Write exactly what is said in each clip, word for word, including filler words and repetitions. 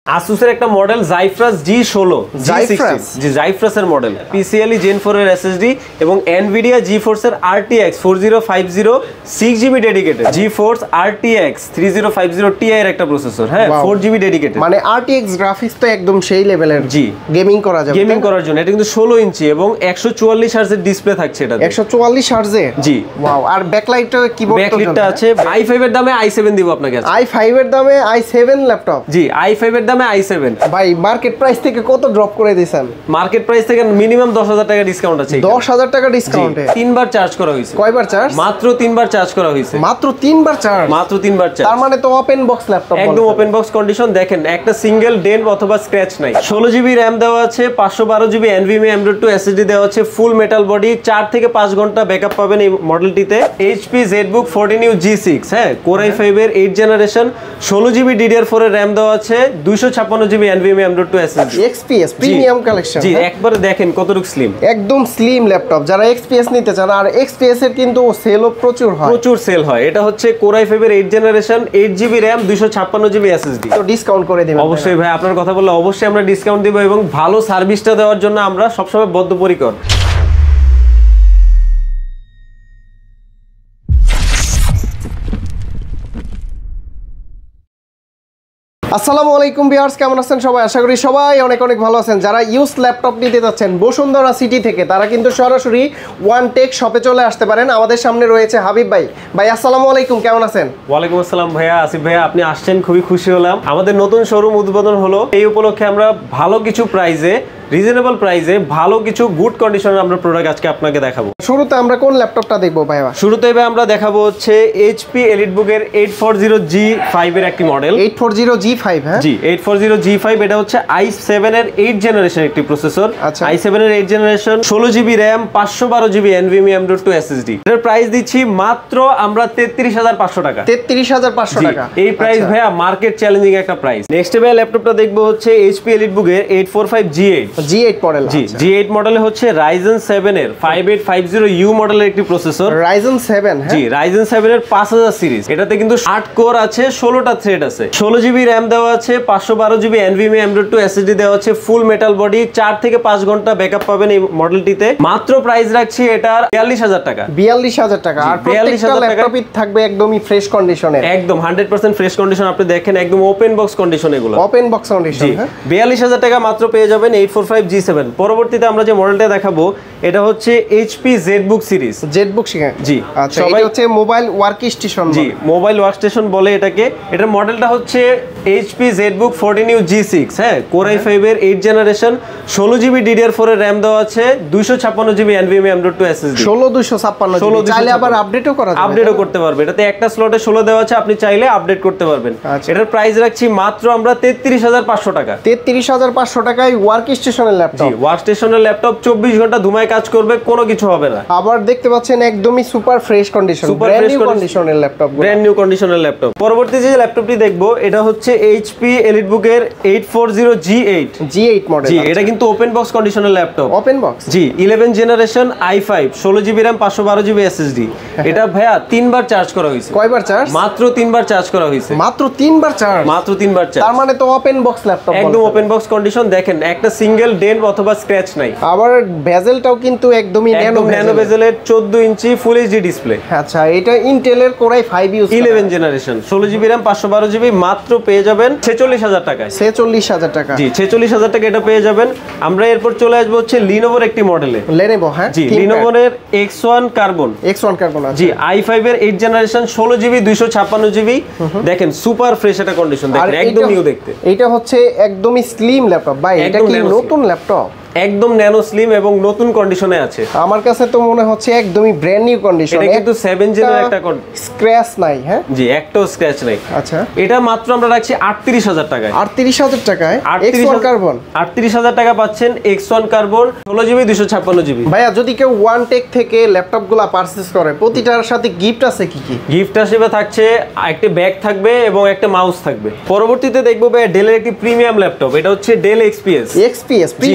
Asus এর একটা model Zephyrus G ষোলো Zephyrus জি Zephyrus এর model P C I E Gen four এর এসএসডি এবং Nvidia GeForce এর R T X four zero five zero six GB dedicated GeForce R T X three zero five zero Ti এর একটা processor হ্যাঁ four GB dedicated মানে আর T x graphics তো একদম সেই লেভেলের জি গেমিং করা যাবে গেমিং করার জন্য এটা কিন্তু ষোলো ইঞ্চি এবং একশো চুয়াল্লিশ হার্জের ডিসপ্লে থাকছে এটা একশো চুয়াল্লিশ হার্জে জি ওয়াও আর ব্যাকলাইটটা কিবোর্ড তো ব্যাকলাইটটা আছে আই ফাইভ এর দামে আই সেভেন দিব আপনাকে আই ফাইভ এর দামে i seven laptop G i five এর দামে আই সেভেন ভাই মার্কেট প্রাইস থেকে কত ড্রপ করে দিয়েছেন মার্কেট প্রাইস থেকে মিনিমাম দশ হাজার টাকা ডিসকাউন্ট আছে দশ হাজার টাকা ডিসকাউন্টে তিনবার চার্জ করা হয়েছে কয়বার চার্জ মাত্র তিনবার চার্জ করা হয়েছে মাত্র তিনবার চার্জ মাত্র তিনবার চার্জ তার মানে তো ওপেন বক্স ল্যাপটপ একদম ওপেন বক্স কন্ডিশন দেখেন একটা সিঙ্গেল ডেন্ট অথবা স্ক্র্যাচ নাই ষোলো জিবি র‍্যাম দেওয়া আছে পাঁচশো বারো GB NVMe M dot two SSD দেওয়া আছে ফুল মেটাল বডি চার থেকে পাঁচ ঘন্টা ব্যাকআপ পাবেন এই মডেলটিতে HP ZBook fourteen U G six হ্যাঁ কোর আই ফাইভ এর এইট জেনারেশন ষোলো জিবি ডিডিআর ফোর এর র‍্যাম দেওয়া আছে দুইশো ছাপ্পান্ন GB NVMe M dot two SSD XPS premium collection জি একবার দেখেন কতটুকু স্লিম একদম স্লিম ল্যাপটপ যারা এক্সপিএস নিতে চান আর এক্সপিএস এর কিন্তু সেলও প্রচুর হয় প্রচুর সেল হয় এটা হচ্ছে কোর আই ফাইভ এর eight generation eight GB RAM দুইশো ছাপ্পান্ন জিবি এসএসডি তো ডিসকাউন্ট করে দিবেন অবশ্যই ভাই আপনার কথা বললে অবশ্যই আমরা ডিসকাউন্ট দিব এবং ভালো সার্ভিসটা দেওয়ার জন্য আমরা সবসময় বদ্ধপরিকর আসসালামু আলাইকুম ভিউয়ার্স কেমন আছেন সবাই আশা করি সবাই অনেক অনেক ভালো আছেন যারা ইউজ ল্যাপটপ নিতে যাচ্ছেন বসুন্ধরা সিটি থেকে তারা কিন্তু সরাসরি ওয়ান টেক শপে চলে আসতে পারেন আমাদের সামনে রয়েছে হাবিব ভাই ভাই আসসালামু আলাইকুম কেমন আছেন ওয়ালাইকুম আসসালাম ভাইয়া আসিফ ভাইয়া আপনি আসছেন খুবই খুশি হলাম আমাদের নতুন শোরুম উদ্বোধন হলো এই উপলক্ষে আমরা ভালো কিছু প্রাইসে রিজনেবল প্রাইসে ভালো কিছু গুড কন্ডিশনের আমরা প্রোডাক্ট আজকে আপনাকে দেখাবো শুরুতে আমরা কোন ল্যাপটপটা দেখবো ভাইয়া শুরুতে ভাই আমরা দেখাবো হচ্ছে এইচপি এলিটবুক এর এইট ফোরটি জি ফাইভ এর একটি model eight forty G five হ্যাঁ G eight forty G five এটা হচ্ছে আই সেভেন এর এইট জেনারেশন একটি প্রসেসর আচ্ছা আই সেভেন এর এইট জেনারেশন ষোলো জিবি র‍্যাম পাঁচশো বারো GB NVMe M dot two SSD এর প্রাইস দিচ্ছি মাত্র আমরা তেত্রিশ হাজার পাঁচশো টাকা তেত্রিশ হাজার পাঁচশো টাকা এই প্রাইস ভাইয়া মার্কেট চ্যালেঞ্জিং একটা প্রাইস নেক্সট ভাইয়া ল্যাপটপটা দেখবো হচ্ছে এইচপি এলিটবুক এর eight four five G eight G eight model জি জি এইট মডেলে হচ্ছে রাইজেন সেভেন এর five eight five zero U মডেলের একটি processor Ryzen seven G Ryzen seven এর পাঁচ হাজার সিরিজ এটাতে কিন্তু আট কোর আছে ষোলোটা থ্রেড আছে ষোলো জিবি র‍্যাম দেওয়া আছে পাঁচশো বারো GB NVMe M dot two SSD দেওয়া আছে ফুল মেটাল বডি চার থেকে পাঁচ ঘন্টা ব্যাকআপ পাবেন এই মডেলটিতে মাত্র প্রাইস রাখছি এটার বিয়াল্লিশ হাজার টাকা বিয়াল্লিশ হাজার টাকা আর প্রত্যেকটা ল্যাপটপই থাকবে একদমই ফ্রেশ কন্ডিশনে একদম হান্ড্রেড পার্সেন্ট ফ্রেশ কন্ডিশন আপনি দেখেন একদম ওপেন বক্স কন্ডিশন এগুলো ওপেন বক্স কন্ডিশন হ্যাঁ বিয়াল্লিশ হাজার টাকা মাত্র পেয়ে যাবেন eight four five G seven পরবর্তীতে আমরা যে মডেলটা দেখাবো এটা হচ্ছে HP ZBook series ZBook series জি আচ্ছা সবাই হচ্ছে মোবাইল ওয়ার্ক স্টেশন জি মোবাইল ওয়ার্ক স্টেশন বলে এটাকে এটার মডেলটা হচ্ছে HP ZBook fourteen U G six হ্যাঁ কোর আই ফাইভ এর এইট জেনারেশন ষোলো জিবি ডিডিআর ফোর এর র‍্যাম দেওয়া আছে দুইশো ছাপ্পান্ন GB NVMe M dot two SSD ষোলো দুইশো ছাপ্পান্ন চাইলে আবার আপডেটও করা যাবে আপডেটও করতে পারবে এটাতে একটা স্লটে ষোলো দেওয়া আছে আপনি চাইলে আপডেট করতে পারবেন এটার প্রাইস রাখছি মাত্র আমরা তেত্রিশ হাজার পাঁচশো টাকা তেত্রিশ হাজার পাঁচশো টাকায় ওয়ার্ক স্টেশনের ল্যাপটপ জি ওয়ার্ক স্টেশনের ল্যাপটপ চব্বিশ ঘন্টা ধুমায় কাজ করবে কোনো কিছু হবে না আবার দেখতে পাচ্ছেন একদমই super fresh condition brand new কন্ডিশনের ল্যাপটপ ব্র্যান্ড নিউ কন্ডিশনের ল্যাপটপ পরবর্তী যে ল্যাপটপটি দেখবো এটা হচ্ছে এইচপি এলিটবুক এর eight forty G eight G eight model জি এটা কিন্তু ওপেন বক্স কন্ডিশনের ল্যাপটপ ওপেন বক্স জি ইলেভেন জেনারেশন আই ফাইভ ষোলো জিবি র‍্যাম পাঁচশো বারো জিবি এসএসডি এটা ভাইয়া তিনবার চার্জ করা হয়েছে কয়বার চার্জ মাত্র তিনবার চার্জ করা হয়েছে মাত্র তিনবার চার্জ মাত্র তিনবার চার্জ তার মানে তো ওপেন বক্স ল্যাপটপ একদম ওপেন বক্স কন্ডিশন দেখেন একটা সিঙ্গেল ডেন্ট অথবা স্ক্র্যাচ নাই আবার বেজেলটাও কিন্তু একদমই ন্যানো ন্যানো বেজেলের চোদ্দ ইঞ্চি ফুল এইচডি ডিসপ্লে আচ্ছা এটা ইন্টেলের core i five use eleven generation ষোলো জিবি র‍্যাম পাঁচশো বারো জিবি মাত্র পেয়ে যাবেন ছেচল্লিশ হাজার টাকায় ছেচল্লিশ হাজার টাকা জি ছেচল্লিশ হাজার টাকা এটা পেয়ে যাবেন আমরা এরপর চলে আসবো হচ্ছে লিনোভোর একটি মডেলে লেনোভো হ্যাঁ জি লিনোভোর এর X one carbon X one carbon জি আই ফাইভ এর এইট জেনারেশন ষোলো জিবি দুইশো ছাপ্পান্ন জিবি দেখেন সুপার ফ্রেশ একটা কন্ডিশন দেখেন একদম নিউ দেখতে এটা হচ্ছে একদমই স্লিম ল্যাপটপ ভাই এটা কি নতুন ল্যাপটপ একদম ন্যানো স্লিম এবং নতুন কন্ডিশনে আছে আমার কাছে তো মনে হচ্ছে একদমই ব্র্যান্ড নিউ কন্ডিশন এটা কিন্তু সেভেন জেনের একটা স্ক্র্যাচ নাই হ্যাঁ জি একটাও স্ক্র্যাচ নাই আচ্ছা এটা মাত্র আমরা রাখছি আটত্রিশ হাজার টাকায় আটত্রিশ হাজার টাকায় এক্স ওয়ান কার্বন আটত্রিশ হাজার টাকা পাচ্ছেন এক্স ওয়ান কার্বন ষোলো জিবি দুইশো ছাপ্পান্ন জিবি ভাইয়া যদি কেউ ওয়ান টেক থেকে ল্যাপটপগুলো পারচেজ করে প্রতিটার সাথে গিফট আছে কি কি গিফট হিসেবে থাকছে একটা ব্যাগ থাকবে এবং একটা মাউস থাকবে পরবর্তীতে দেখবো ভাই ডেলের একটি প্রিমিয়াম ল্যাপটপ এটা হচ্ছে Dell XPS XPS premium collection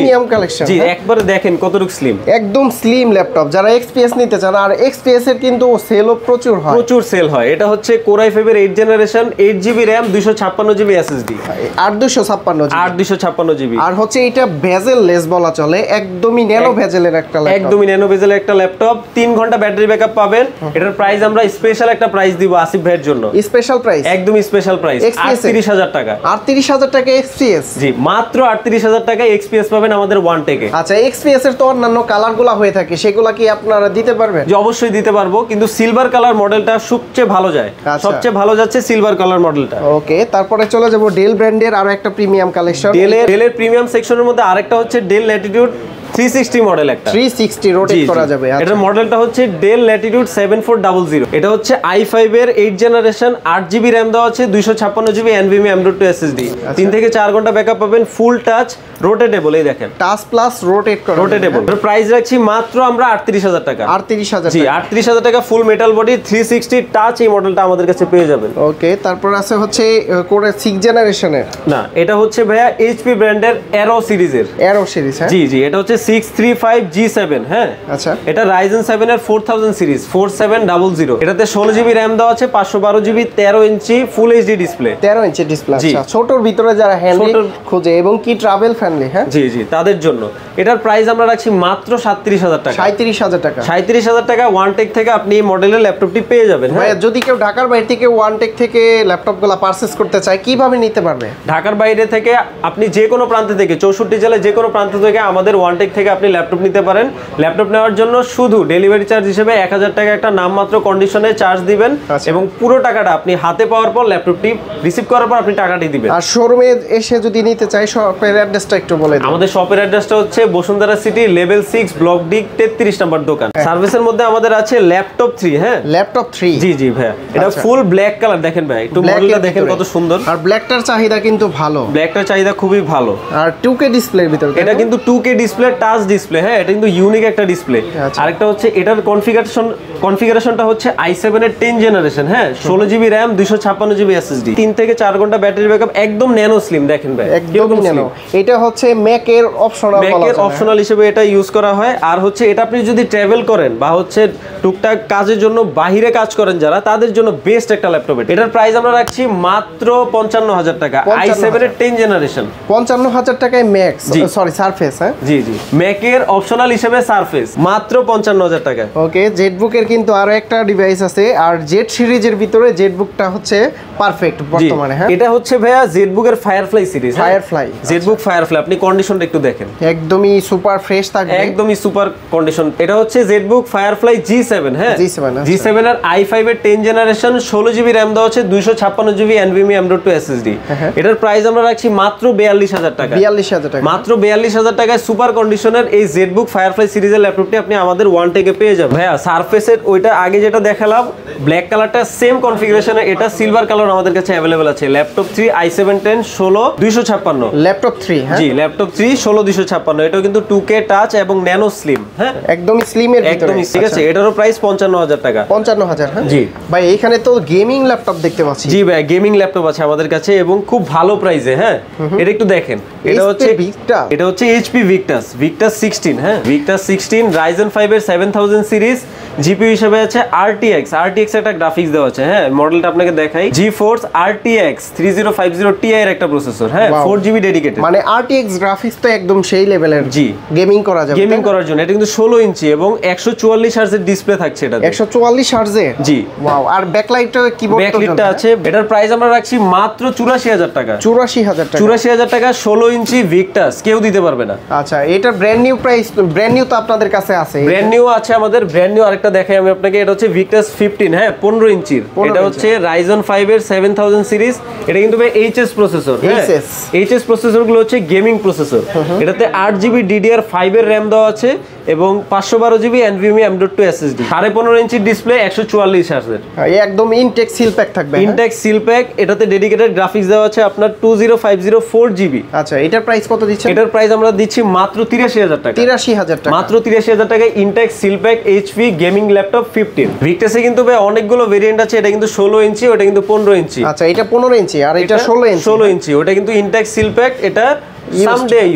collection. জি একবারে দেখেন কতটুকু স্লিম, একদম স্লিম ল্যাপটপ। যারা এক্সপিএস নিতে চান, আর এক্সপিএস এর কিন্তু সেলও প্রচুর হয়, প্রচুর সেল হয়। এটা হচ্ছে কোর আই ফাইভ এর eight generation, eight GB RAM, দুইশো ছাপ্পান্ন জিবি এসএসডি, আর দুইশো ছাপ্পান্ন আর দুইশো ছাপ্পান্ন জিবি। আর হচ্ছে এটা ভেজেল লেস বলা চলে, একদমই ন্যানো ভেজেলের একটা ল্যাপটপ, একদমই ন্যানো ভেজেলের একটা ল্যাপটপ। তিন ঘন্টা ব্যাটারি ব্যাকআপ পাবেন। এটার প্রাইস আমরা স্পেশাল একটা প্রাইস দিব আসিফ ভাইয়ের জন্য। স্পেশাল প্রাইস, একদমই স্পেশাল প্রাইস, আটত্রিশ হাজার টাকা। আটত্রিশ হাজার টাকা এক্সপিএস? জি মাত্র আটত্রিশ হাজার টাকায় এক্সপিএস পাবেন আমাদের ওয়ান টেকে। আচ্ছা, এক্সপিএস এর তো অন্যান্য কালারগুলো হয়ে থাকে, সেগুলো কি আপনারা দিতে পারবেন? যে অবশ্যই দিতে পারবো, কিন্তু সিলভার কালার মডেলটা সবচেয়ে ভালো যায়, সবচেয়ে ভালো যাচ্ছে সিলভার কালার মডেলটা। ওকে, তারপরে চলে যাব ডেল ব্র্যান্ডের আরো একটা প্রিমিয়াম কালেকশন। ডেলের ডেলের প্রিমিয়াম সেকশনের মধ্যে আরেকটা হচ্ছে Dell Latitude three sixty model, একটা থ্রি সিক্সটি রোটেট করা যাবে। এটার মডেলটা হচ্ছে Dell Latitude seven four double zero. এটা হচ্ছে আই ফাইভ এর এইট জেনারেশন, আট জিবি র্যাম দেওয়া আছে, দুইশো ছাপ্পান্ন GB NVMe M dot two SSD, তিন থেকে চার ঘন্টা ব্যাকআপ পাবেন, ফুল টাচ রোটেটেবল। এই দেখেন টাচ প্লাস রোটেট করা, রোটেটেবল। এর প্রাইস রাখছি মাত্র আমরা আটত্রিশ হাজার টাকা। আটত্রিশ হাজার? জি আটত্রিশ হাজার টাকা full metal body three sixty touch, এই মডেলটা আমাদের কাছে পেয়ে যাবেন। ওকে, তারপর আছে হচ্ছে কোরে সিক্স জেনারেশনের। না, এটা হচ্ছে ভাইয়া এইচপি ব্র্যান্ডের অ্যারো সিরিজের, অ্যারো সিরিজ। হ্যাঁ জি জি, এটা হচ্ছে six three five G seven. হ্যাঁ আচ্ছা, এটা রাইজেন সেভেন এর four thousand series, four seven double zero. এটাতে ষোলো জিবি র্যাম দেওয়া আছে, পাঁচশো বারো জিবি, তেরো ইঞ্চি ফুল এইচডি ডিসপ্লে। তেরো ইঞ্চি ডিসপ্লে। আচ্ছা, ছোটর ভিতরে যারা হ্যান্ডি খোঁজে এবং কি ট্রাভেল ফ্রেন্ডলি, হ্যাঁ জি জি, তাদের জন্য এটার প্রাইস আমরা রাখছি মাত্র সাঁত্রিশ হাজার টাকা। সাঁত্রিশ হাজার টাকা? সাঁত্রিশ হাজার টাকা ওয়ান টেক থেকে আপনি এই মডেলের ল্যাপটপটি পেয়ে যাবেন। হ্যাঁ, যদি কেউ ঢাকার বাইরে থেকে ওয়ান টেক থেকে ল্যাপটপগুলো পারচেজ করতে চায়, কিভাবে নিতে পারবে? ঢাকার বাইরে থেকে আপনি যে কোনো প্রান্ত থেকে, চৌষট্টি জেলায় যে কোনো প্রান্ত থেকে আমাদের ওয়ান টেক থেকে আপনি ল্যাপটপ নিতে পারেন। ল্যাপটপ নেওয়ার জন্য শুধু ডেলিভারি চার্জ হিসেবে এক হাজার টাকা একটা নামমাত্র কন্ডিশনে চার্জ দিবেন, এবং পুরো টাকাটা আপনি হাতে পাওয়ার পর ল্যাপটপটি রিসিভ করার পর আপনি টাকাটি দিবেন। আর শোরুমে এসে যদি নিতে চাই, শপের অ্যাড্রেসটা একটু বলে দিন। আমাদের শপের অ্যাড্রেসটা হচ্ছে Bashundhara City level six block D তেত্রিশ নম্বর দোকান। সার্ভিসের মধ্যে আমাদের আছে ল্যাপটপ থ্রি। হ্যাঁ ল্যাপটপ থ্রি, জি জি ভাই, এটা ফুল ব্ল্যাক কালার। দেখেন ভাই, একটু মডেলটা দেখেন কত সুন্দর। আর ব্ল্যাকটার চাহিদা কিন্তু ভালো, ব্ল্যাকটার চাহিদা খুবই ভালো। আর টু কে ডিসপ্লের ভিতর, এটা কিন্তু two K display, touch display. হ্যাঁ, এটা কিন্তু ইউনিক একটা ডিসপ্লে। আরেকটা হচ্ছে এটার কনফিগারেশন কনফিগারেশনটা হচ্ছে আই সেভেন এর টেন জেনারেশন। হ্যাঁ, ষোলো জিবি র্যাম, দুইশো ছাপ্পান্ন জিবি এসএসডি, তিন থেকে চার ঘন্টা ব্যাটারি ব্যাকআপ, একদম ন্যানো স্লিম। দেখেন ভাই, একদম ন্যানো। এটা হচ্ছে ম্যাকের অপশনাল, ম্যাকের অপশনাল হিসেবে এটা ইউজ করা হয়। আর হচ্ছে এটা আপনি যদি ট্রাভেল করেন বা হচ্ছে টুকটাক কাজের জন্য বাহিরে কাজ করেন যারা, তাদের জন্য বেস্ট একটা ল্যাপটপ। এটার প্রাইস আমরা রাখছি মাত্র পঞ্চান্ন হাজার টাকা, আই সেভেন এর টেন জেনারেশন। পঞ্চান্ন হাজার টাকায় ম্যাক্স, সরি সারফেস। হ্যাঁ জি জি, ম্যাকের অপশনাল হিসেবে সারফেস, মাত্র পঞ্চান্ন হাজার টাকা। ওকে, জেটবুকের কিন্তু আরো একটা ডিভাইস আছে, আর জেট সিরিজের ভিতরে জেটবুকটা হচ্ছে পারফেক্ট বর্তমানে। হ্যাঁ, এটা হচ্ছে ভাইয়া জেটবুকের Firefly series. Firefly, ZBook Firefly, আপনি কন্ডিশনটা একটু দেখেন, একদমই সুপার ফ্রেশ থাকবে, একদমই সুপার কন্ডিশন। এটা হচ্ছে জেটবুক ফায়ারফ্লাই জি সেভেন। হ্যাঁ, জি সেভেন জি সেভেন এর আই ফাইভ এর টেন জেনারেশন, ষোলো জিবি র্যাম দেওয়া হচ্ছে, দুইশো ছাপ্পান্ন GB NVMe M dot two SSD. এটার প্রাইস আমরা রাখছি মাত্র বিয়াল্লিশ হাজার টাকা। বিয়াল্লিশ হাজার টাকা, মাত্র বিয়াল্লিশ হাজার টাকায় সুপার কন্ডিশনের এই জেটবুক ফায়ারফ্লাই সিরিজের ল্যাপটপটি আপনি আমাদের ওয়ান টেকে পেয়ে যাবেন। ভাইয়া সারফেসের ওইটা আগে যেটা দেখালাম ব্ল্যাক কালারটা সেম কনফিগারেশনে, এটা সিলভার কালার আমাদের কাছে অ্যাভেলেবল আছে। Laptop three i seven ten ষোলো দুইশো ছাপ্পান্ন, ল্যাপটপ থ্রি। জি, ল্যাপটপ থ্রি ষোলো দুইশো ছাপ্পান্ন। এটাও কিন্তু টু কে টাচ এবং ন্যানো স্লিম। হ্যাঁ, একদমই স্লিমের ভিতরে, একদমই ঠিক আছে। এটারও প্রাইস পঞ্চান্ন হাজার টাকা। পঞ্চান্ন হাজার। হ্যাঁ জি ভাই, এখানে তো গেমিং ল্যাপটপ দেখতে পাচ্ছি। জি ভাই, গেমিং ল্যাপটপ আছে আমাদের কাছে এবং খুব ভালো প্রাইসে। হ্যাঁ, এটা একটু দেখেন, এটা হচ্ছে ভিক্টাস, এটা হচ্ছে এইচপি ভিক্টাস, ভিক্টাস সিক্সটিন। হ্যাঁ, ভিক্টাস সিক্সটিন রাইজেন ফাইভ এর সেভেন থাউজেন্ড সিরিজ, জিপিইউ হিসেবে আছে আরটিএক্স। আরটিএক্স একটা গ্রাফিক্স দেওয়া আছে। হ্যাঁ, মডেলটা আপনাকে দেখাই, GeForce RTX three zero five zero Ti এর একটা প্রসেসর। হ্যাঁ, ফোর জিবি ডেডিকেটেড, মানে আরটিএক্স গ্রাফিক্স তো একদম সেই লেভেলের। জি, গেমিং করা যাবে, গেমিং করার জন্য। এটা কিন্তু ষোলো ইঞ্চি এবং একশো চুয়াল্লিশ হার্জের ডিসপ্লে থাকছে এটা, একশো চুয়াল্লিশ হার্জে। জি, ওয়াও। আর ব্যাকলাইটটা কিবোর্ড, ব্যাকলাইটটা আছে। এটার প্রাইস আমরা রাখছি মাত্র চুরাশি হাজার টাকা। চুরাশি হাজার টাকা, চুরাশি হাজার টাকা, ষোলো ইঞ্চি ভিক্টাস, কেউ দিতে পারবে না। আচ্ছা, এটা brand new price, brand new তো আপনাদের কাছে আছে? ব্র্যান্ড নিউ আছে আমাদের, ব্র্যান্ড নিউ আরেকটা দেখাই আমি আপনাকে। এটা হচ্ছে ভিক্টাস ফিফটিন। হ্যাঁ, পনেরো ইঞ্চির। এটা হচ্ছে রাইজন ফাইভ এর সেভেন থাউজেন্ড সিরিজ। এটা কিন্তু এইচএস প্রসেসর। এইচএস প্রসেসর গুলো হচ্ছে গেমিং প্রসেসর। এটাতে আট জিবি ডিডিআর ফাইভ এর র্যাম দেওয়া আছে এবং পাঁচশো বারো GB NVMe M dot two SSD, সাড়ে পনেরো ইঞ্চির ডিসপ্লে, একশো চুয়াল্লিশ হার্জের, একদম ইনটেক সিল প্যাক থাকবে। Intact seal pack. এটাতে ডেডিকেটেড গ্রাফিক্স দেওয়া আছে আপনার two zero five zero four GB. আচ্ছা, এটার প্রাইস কত দিচ্ছেন? এটার প্রাইস আমরা দিচ্ছি মাত্র তিরাশি হাজার টাকা। তিরাশি হাজার টাকা, মাত্র তিরাশি হাজার টাকায় intact seal pack HP gaming laptop fifteen. ভিক্টাসে কিন্তু ভাই অনেকগুলো ভেরিয়েন্ট আছে। এটা কিন্তু ষোলো ইঞ্চি, ওটা কিন্তু পনেরো ইঞ্চি। আচ্ছা, এটা পনেরো ইঞ্চি আর এটা ষোলো ইঞ্চি। ষোলো ইঞ্চি, ওটা কিন্তু ইনটেক সিল প্যাক। এটা সামডে ইউজড,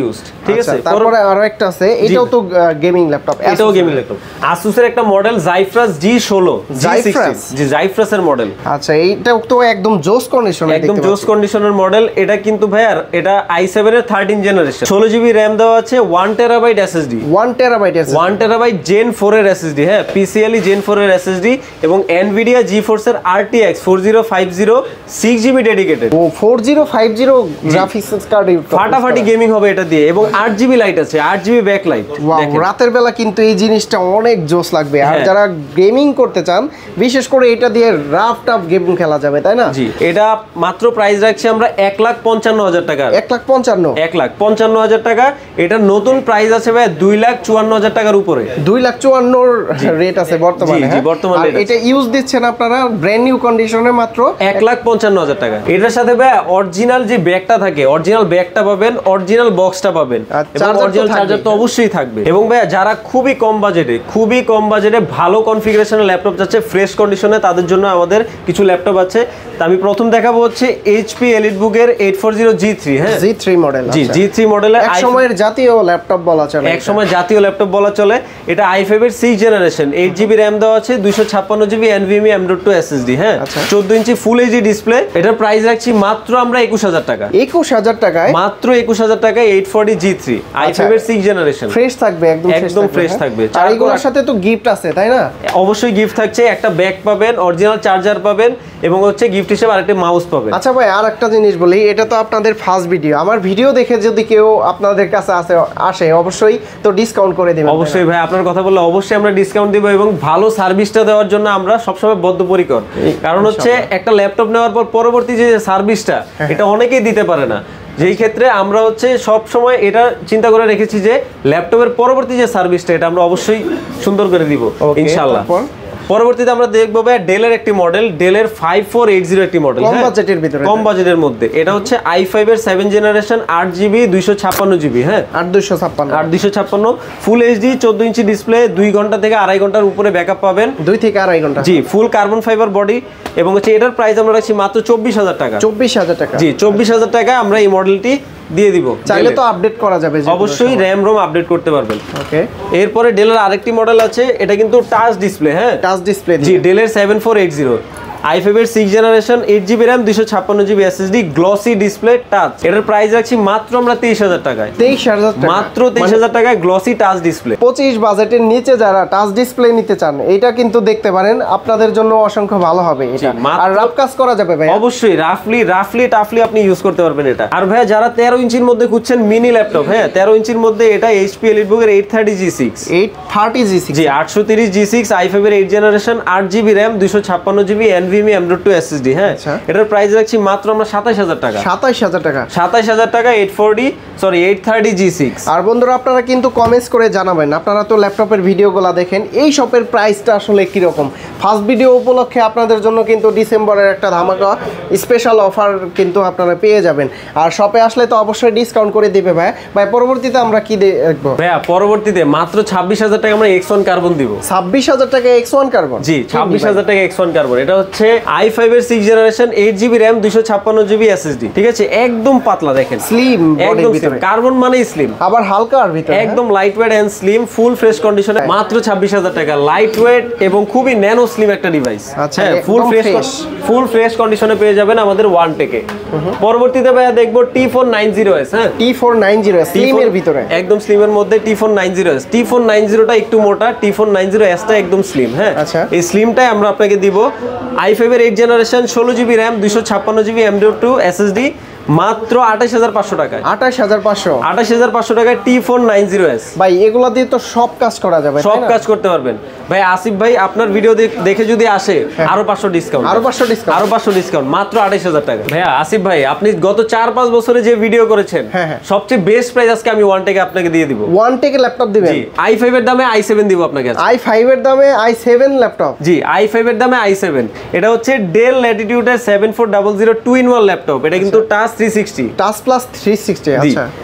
ঠিক আছে। তারপরে আরো একটা আছে, এটাও তো গেমিং ল্যাপটপ, এটাও গেমিং ল্যাপটপ, Asus এর একটা মডেল Zephyrus জি ষোলো, Zephyrus, জি Zephyrus এর মডেল। আচ্ছা এইটাও তো একদম জোস কন্ডিশনে, একদম জোস কন্ডিশনের মডেল এটা কিন্তু ভাইয়ার, এটা আই সেভেন এর থার্টিন জেনারেশন, ষোলো জিবি র্যাম দেওয়া আছে, one terabyte SSD, one terabyte SSD, one terabyte Gen four এর এসএসডি, হ্যাঁ পিসিএলই জেন ফোর এর এসএসডি, এবং Nvidia GeForce এর RTX four zero five zero six GB dedicated. ও four zero five zero graphics card, ফাটাফাটি gaming হবে এটা দিয়ে, এবং আট জিবি লাইট আছে, আট জিবি ব্যাক লাইট। রাতের বেলা কিন্তু এই জিনিসটা অনেক জোস লাগবে, আর হ্যাঁ। যারা গেমিং করতে চান বিশেষ করে এটা দিয়ে রাফ টাফ গেমিং খেলা যাবে, তাই না? জি, এটা মাত্র প্রাইস রাখছি আমরা এক লাখ পঞ্চান্ন হাজার টাকা, এক লাখ পঞ্চান্ন, এক লাখ পঞ্চান্ন হাজার টাকা। এটা নতুন প্রাইস আছে ভাই দুই লাখ চুয়ান্ন হাজার টাকার উপরে, দুই লাখ চুয়ান্নর রেট আছে বর্তমানে। জি, বর্তমানে এটা ইউজ দিচ্ছেন আপনারা ব্র্যান্ড নিউ কন্ডিশনে মাত্র এক লাখ পঞ্চান্ন হাজার টাকা। এটার সাথে ভাই অরিজিনাল যে ব্যাগটা থাকে, অরিজিনাল ব্যাগটা পাবেন, অরিজিনাল বক্সটা পাবেন, এবং অরিজিনাল চার্জার তো অবশ্যই থাকবে। এবং ভাই যারা খুবই কম বাজেটে, খুবই কম বাজেটে ভালো কনফিগারেশনের ল্যাপটপ চাচ্ছে ফ্রেশ কন্ডিশনে, তাদের জন্য আমাদের কিছু ল্যাপটপ আছে। তা আমি প্রথম দেখাবো হচ্ছে এইচপি EliteBook এর eight four zero G three, হ্যাঁ জি থ্রি মডেল, জি জি থ্রি মডেলের এক সময়ের জাতীয় ল্যাপটপ বলা চলে, এক সময় জাতীয় ল্যাপটপ বলা চলে। এটা আই ফাইভ এর six generation, eight GB RAM দেওয়া আছে, দুইশো ছাপ্পান্ন GB NVMe M dot two SSD, হ্যাঁ চোদ্দ ইঞ্চি ফুল এইচডি ডিসপ্লে। এটার প্রাইস রাখছি মাত্র আমরা একুশ হাজার টাকা, একুশ হাজার টাকায়, মাত্র একুশ হাজার টাকায় eight forty G three i five এর সিক্স জেনারেশন। ফ্রেশ থাকবে, একদম একদম ফ্রেশ থাকবে। আর এগুলোর সাথে তো গিফট আছে, তাই না? অবশ্যই গিফট থাকছে, একটা ব্যাগ পাবেন, অরিজিনাল চার্জার পাবেন, এবং হচ্ছে গিফট হিসেবে আরেকটা মাউস পাবেন। আচ্ছা ভাই, আর একটা জিনিস বলি, এটা তো আপনাদের ফার্স্ট ভিডিও, আমার ভিডিও দেখে যদি কেউ আপনাদের কাছে আসে আসে অবশ্যই তো ডিসকাউন্ট করে দেবেন। অবশ্যই ভাই, আপনার কথা বললে অবশ্যই আমরা ডিসকাউন্ট দিব, এবং ভালো সার্ভিসটা দেওয়ার জন্য আমরা সবসময় বদ্ধপরিকর। কারণ হচ্ছে একটা ল্যাপটপ নেওয়ার পর পরবর্তী যে সার্ভিসটা, এটা অনেকেই দিতে পারে না, যেই ক্ষেত্রে আমরা হচ্ছে সব সময় এটা চিন্তা করে রেখেছি যে ল্যাপটপের পরবর্তী যে সার্ভিসটা, এটা আমরা অবশ্যই সুন্দর করে দিব ইনশাআল্লাহ। পরবর্তীতে আমরা দেখবো ভাই ডেলের একটি মডেল, ডেলের ফাইভ ফোর এইট জিরো একটি মডেল, কম বাজেটের ভিতরে, কম বাজেটের মধ্যে। এটা হচ্ছে আই ফাইভ এর সেভেন জেনারেশন, আট জিবি দুইশো ছাপ্পান্ন জিবি, হ্যাঁ আট দুইশো ছাপ্পান্ন, আট দুইশো ছাপ্পান্ন ফুল এইচডি, চোদ্দ ইঞ্চি ডিসপ্লে, দুই ঘন্টা থেকে আড়াই ঘন্টার উপরে ব্যাকআপ পাবেন, দুই থেকে আড়াই ঘন্টা, জি ফুল কার্বন ফাইবার বডি। এবং হচ্ছে এটার প্রাইস আমরা রাখছি মাত্র চব্বিশ হাজার টাকা, চব্বিশ হাজার টাকা, জি চব্বিশ হাজার টাকা আমরা এই মডেলটি দিয়ে দিব। চাইলে তো আপডেট করা যাবে, অবশ্যই র্যাম রোম আপডেট করতে পারবেন। ওকে, এরপরে ডেলের আরেকটি মডেল আছে, এটা কিন্তু টাচ ডিসপ্লে, হ্যাঁ টাচ ডিসপ্লে, জি ডেলের seven four eight zero i five এর six generation, eight GB RAM, দুইশো ছাপ্পান্ন GB SSD, glossy display, touch. এটার প্রাইস রাখছি মাত্র আমরা তেইশ হাজার টাকায়, তেইশ হাজার টাকা, মাত্র তেইশ হাজার টাকায় গ্লসি টাচ ডিসপ্লে। পঁচিশ বাজেটের নিচে যারা টাচ ডিসপ্লে নিতে চান, এটা কিন্তু দেখতে পারেন, আপনাদের জন্য অসংখ্য ভালো হবে এটা। আর রাফ কাজ করা যাবে ভাই, অবশ্যই রাফলি রাফলি টাফলি আপনি ইউজ করতে পারবেন এটা। আর ভাই যারা তেরো ইঞ্চির মধ্যে খুঁজছেন মিনি ল্যাপটপ, হ্যাঁ তেরো ইঞ্চির মধ্যে, এটা এইচপি EliteBook এর eight thirty G six, eight thirty G six, জি আটশো তিরিশ জি সিক্স আই ফাইভ এর এইট জেনারেশন, আট জিবি র্যাম, দুইশো ছাপ্পান্ন GB NVMe M dot two SSD, হ্যাঁ এটার প্রাইস রাখছি মাত্র আমরা সাতাশ হাজার টাকা, সাতাশ হাজার টাকা, সাতাশ হাজার টাকা eight forty sorry eight thirty G six. আর বন্ধুরা আপনারা কিন্তু কমেন্টস করে জানাবেন, আপনারা তো ল্যাপটপের ভিডিওগুলো দেখেন, এই শপের প্রাইসটা আসলে কিরকম। ফার্স্ট ভিডিও উপলক্ষে আপনাদের জন্য কিন্তু ডিসেম্বরের একটা ধামাকা স্পেশাল অফার কিন্তু আপনারা পেয়ে যাবেন, আর শপে আসলে তো অবশ্যই ডিসকাউন্ট করে দিবে ভাই। ভাই পরবর্তীতে আমরা কি দেখবো? ভাইয়া পরবর্তীতে মাত্র ছাব্বিশ হাজার টাকা আমরা এক্স ওয়ান কার্বন দিব, ছাব্বিশ হাজার টাকা এক্স ওয়ান কার্বন, জি ছাব্বিশ হাজার টাকা এক্স ওয়ান কার্বন। এটা হচ্ছে আই ফাইভ এর six generation, eight GB RAM, দুইশো ছাপ্পান্ন জিবি এসএসডি, ঠিক আছে একদম পাতলা, দেখেন স্লিম, একদম স্লিম, কার্বন মানেই স্লিম, আবার হালকার ভিতরে, একদম light weight and slim, full fresh কন্ডিশনে, মাত্র ছাব্বিশ হাজার টাকা। লাইট ওয়েট এবং খুবই ন্যানো স্লিম একটা ডিভাইস, আচ্ছা ফুল ফ্রেশ ফুল ফ্রেশ কন্ডিশনে পেয়ে যাবেন আমাদের ওয়ান টেকে। পরবর্তীতে ভাইয়া দেখবো T four nine zero S, হ্যাঁ T four nine zero slim এর ভিতরে, একদম স্লিমের মধ্যে T four nine zero S. T four nine zero টা একটু মোটা, T four nine zero S টা একদম স্লিম, হ্যাঁ এই স্লিমটাই আমরা আপনাকে দিব। আই ফাইভ এর এইট জেনারেশন, ষোলো জিবি র্যাম, দুইশো ছাপ্পান্ন GB M dot two SSD, মাত্র আঠাশ হাজার পাঁচশো টাকায়, আঠাশ হাজার পাঁচশো, আঠাশ হাজার পাঁচশো টাকায় T four nine zero S. ভাই এগুলা দিয়ে তো সব কাজ করা যাবে, সব কাজ করতে পারবেন ভাই। আসিফ ভাই আপনার ভিডিও দেখে যদি আসে আরো পাঁচশো ডিসকাউন্ট, আরো পাঁচশো ডিসকাউন্ট, আরো পাঁচশো ডিসকাউন্ট, মাত্র আঠাশ হাজার টাকা। ভাইয়া আসিফ ভাই আপনি গত চার পাঁচ বছরে যে ভিডিও করেছেন, সবচেয়ে বেস্ট প্রাইস আজকে আমি ওয়ান টেকে আপনাকে দিয়ে দিব। ওয়ান টেকে ল্যাপটপ দিবেন? আই ফাইভ এর দামে আই সেভেন দিব আপনাকে, আই ফাইভ এর দামে i seven laptop, G i five এর দামে আই সেভেন। এটা হচ্ছে ডেল ল্যাটিটিউড এর seven four double zero two in one laptop, এটা কিন্তু touch three sixty, touch plus three sixty, আচ্ছা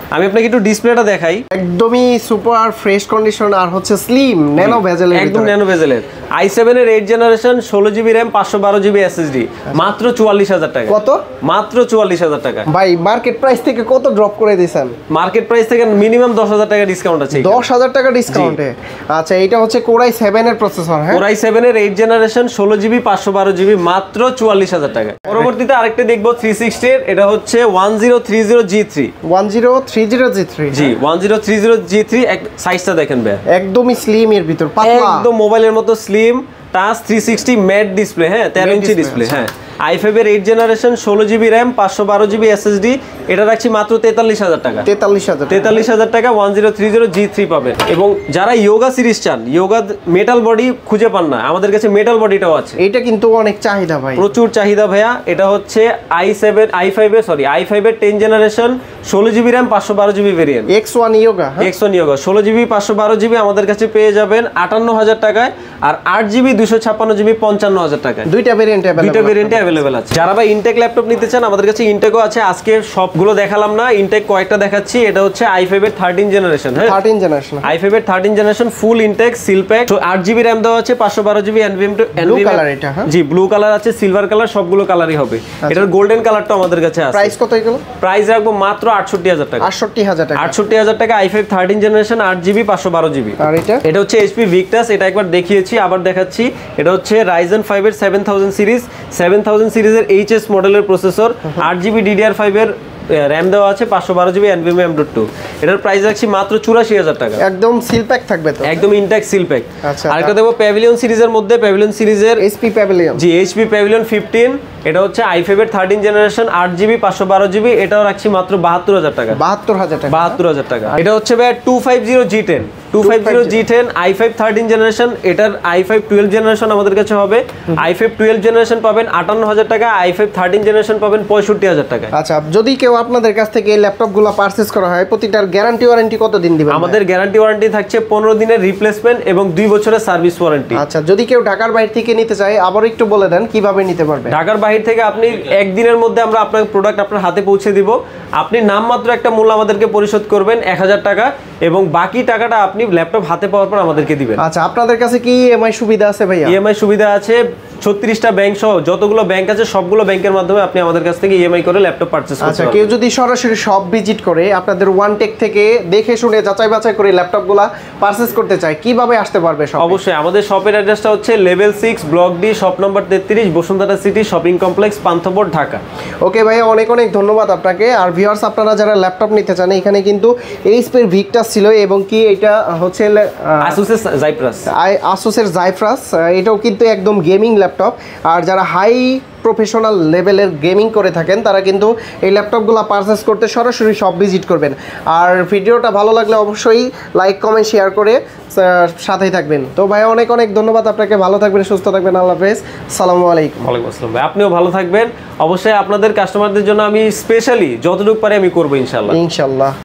আমি আপনাকে একটু ডিসপ্লেটা দেখাই। একদমই সুপার ফ্রেশ কন্ডিশন আর হচ্ছে স্লিম ন্যানো বেজেলের, একদম ন্যানো বেজেলের আই সেভেন এর এইট জেনারেশন ষোলো জিবি র্যাম পাঁচশো বারো জিবি এসএসডি, মাত্র চুয়াল্লিশ হাজার টাকা। কত? মাত্র চুয়াল্লিশ হাজার টাকা। ভাই মার্কেট প্রাইস থেকে কত ড্রপ করে দিয়েছেন? মার্কেট প্রাইস থেকে মিনিমাম দশ হাজার টাকা ডিসকাউন্ট আছে। দশ হাজার টাকা ডিসকাউন্টে। আচ্ছা, এটা হচ্ছে কোর আই সেভেন এর প্রসেসর। হ্যাঁ, কোর আই সেভেন এর এইট জেনারেশন ষোলো জিবি পাঁচশো বারো জিবি, মাত্র চুয়াল্লিশ হাজার টাকা। পরবর্তীতে আরেকটা দেখবো থ্রি সিক্সটি এর, এটা হচ্ছে one zero three zero G three. One zero three zero G three, জি one zero three zero G three. সাইজটা দেখেন ভাই, একদমই স্লিম এর ভিতর, পাতলা, একদম মোবাইলের মতো slim, touch three sixty matte display. হ্যাঁ, তেরো ইঞ্চি ডিসপ্লে। হ্যাঁ, আই ফাইভ এর এইট জেনারেশন ষোলো জিবি র্যাম পাঁচশো বারো জিবি এসএসডি, এটা রাখছি মাত্র তেতাল্লিশ হাজার টাকা। তেতাল্লিশ হাজার তেতাল্লিশ হাজার টাকা one zero three zero G three পাবেন। এবং যারা ইয়োগা সিরিজ চান, ইয়োগা মেটাল বডি খুঁজে পান না, আমাদের কাছে মেটাল বডিটাও আছে। এটা কিন্তু অনেক চাহিদা ভাই, প্রচুর চাহিদা ভাইয়া। এটা হচ্ছে আই সেভেন আই ফাইভ এর সরি আই ফাইভ এর টেন জেনারেশন ষোলো জিবি র্যাম পাঁচশো বারো GB variant, X one Yoga. X one Yoga ষোলো জিবি পাঁচশো বারো জিবি আমাদের কাছে পেয়ে যাবেন আটান্ন হাজার টাকায়। আর আট জিবি দুশো ছাপ্পান্ন জিবি পঞ্চান্ন হাজার টাকায়। দুইটা ভেরিয়েন্ট দুইটা ভেরিয়েন্টে অ্যাভেলেবেল আছে। যারা ভাই ইনটেক ল্যাপটপ নিতে চান, আমাদের কাছে ইনটেকও আছে। আজকে সবগুলো দেখালাম না, ইনটেক কয়েকটা দেখাচ্ছি। এটা হচ্ছে আই ফাইভ এর থার্টিন জেনারেশন। হ্যাঁ, থার্টিন জেনারেশন, আই ফাইভ এর thirteen generation full intact seal pack. তো আট জিবি র্যাম দেওয়া আছে, পাঁচশো বারো GB NVMe two blue colour এটা। হ্যাঁ, জি ব্লু কালার আছে, সিলভার কালার, সবগুলো কালারই হবে। এটার গোল্ডেন কালারটা আমাদের কাছে আছে। প্রাইস কত এগুলো? প্রাইস রাখবো মাত্র আটষট্টি হাজার টাকা। আটষট্টি হাজার টাকা। আটষট্টি হাজার টাকা আই ফাইভ থার্টিন জেনারেশন আট জিবি পাঁচশো বারো জিবি। আর এটা এটা হচ্ছে এইচপি ভিক্টাস। এটা একবার দেখিয়েছি, আবার দেখাচ্ছি। এটা হচ্ছে রাইজেন ফাইভ এর seven thousand series, seven thousand সিরিজের এইচএস মডেলের প্রসেসর, আট জিবি ডিডিআর ফাইভ এর র্যাম দেওয়া আছে, পাঁচশো বারো GB NVMe M dot two. এটার প্রাইস রাখছি মাত্র চুরাশি হাজার টাকা। একদম সিল প্যাক থাকবে তো? একদম ইনটেক সিল প্যাক। আচ্ছা, আরেকটা দেখবো প্যাভিলিয়ন সিরিজের মধ্যে, প্যাভিলিয়ন সিরিজের এইচপি প্যাভিলিয়ন। জি এইচপি প্যাভিলিয়ন ফিফটিন। এটা হচ্ছে আই ফাইভ এর থার্টিন জেনারেশন আট জিবি পাঁচশো বারো জিবি, এটাও রাখছি মাত্র বাহাত্তর হাজার টাকা। বাহাত্তর হাজার টাকা। বাহাত্তর হাজার টাকা। এটা হচ্ছে ভাই two five zero G ten, two five zero G ten I five thirteen generation. এটার আই ফাইভ টুয়েলভ জেনারেশন আমাদের কাছে হবে। আই ফাইভ টুয়েলভ জেনারেশন পাবেন আটান্ন হাজার টাকা, আই ফাইভ থার্টিন জেনারেশন পাবেন পঁয়ষট্টি হাজার টাকা। আচ্ছা, যদি কেউ আপনাদের কাছ থেকে এই ল্যাপটপগুলো পারচেজ করা হয়, প্রতিটার গ্যারান্টি ওয়ারেন্টি কত দিন দিবেন? আমাদের গ্যারান্টি ওয়ারেন্টি থাকছে পনেরো দিনের রিপ্লেসমেন্ট এবং দুই বছরের সার্ভিস ওয়ারেন্টি। আচ্ছা, যদি কেউ ঢাকার বাইরে থেকে নিতে চায়, আবার একটু বলে দেন কিভাবে নিতে পারবে? ঢাকার বাইরে থেকে আপনি একদিনের মধ্যে আমরা আপনার প্রোডাক্ট আপনার হাতে পৌঁছে দিব। আপনি নামমাত্র একটা মূল্য আমাদেরকে পরিশোধ করবেন এক হাজার টাকা, এবং বাকি টাকাটা আপনি ল্যাপটপ হাতে পাওয়ার পর আমাদেরকে দিবেন। আচ্ছা, আপনাদের কাছে কি ইএমআই সুবিধা আছে ভাইয়া? ইএমআই সুবিধা আছে, ছত্রিশটা ব্যাংক সহ যতগুলো ব্যাংক আছে সবগুলো ব্যাংকের মাধ্যমে আপনি আমাদের কাছ থেকে ইএমআই করে ল্যাপটপ পারচেজ করতে আচ্ছা, পারবেন। কেউ যদি সরাসরি শপ ভিজিট করে আপনাদের ওয়ান টেক থেকে দেখে শুনে যাচাই বাছাই করে ল্যাপটপগুলো পারচেজ করতে চায়, কিভাবে আসতে পারবে? অবশ্যই আমাদের শপের অ্যাড্রেসটা হচ্ছে level six block D shop number তেত্রিশ Bashundhara City Shopping Complex Panthapath Dhaka. Okay ভাইয়া, অনেক অনেক ধন্যবাদ আপনাকে। আর ভিউয়ার্স, আপনারা যারা ল্যাপটপ নিতে চান, এখানে কিন্তু এইচপির ভিক্টাস ছিল, এবং কি এটা হচ্ছে আসুসের জাইপ্রাস, আসুসের জাইপ্রাস। এটাও কিন্তু একদম গেমিং ল্যাপটপ। আর যারা হাই প্রফেশনাল লেভেলের গেমিং করে থাকেন, তারা কিন্তু এই ল্যাপটপগুলো পারচেস করতে সরাসরি শপ ভিজিট করবেন। আর ভিডিওটা ভালো লাগলে অবশ্যই লাইক কমেন্ট শেয়ার করে সাথেই থাকবেন। তো ভাই অনেক অনেক ধন্যবাদ আপনাকে, ভালো থাকবেন, সুস্থ থাকবেন, আল্লাহ হাফেজ, আসসালামু আলাইকুম। ওয়ালাইকুম আসসালাম ভাই, আপনিও ভালো থাকবেন। অবশ্যই আপনাদের কাস্টমারদের জন্য আমি স্পেশালি যতটুকু পারি আমি করবো ইনশাল্লাহ। ইনশাল্লাহ।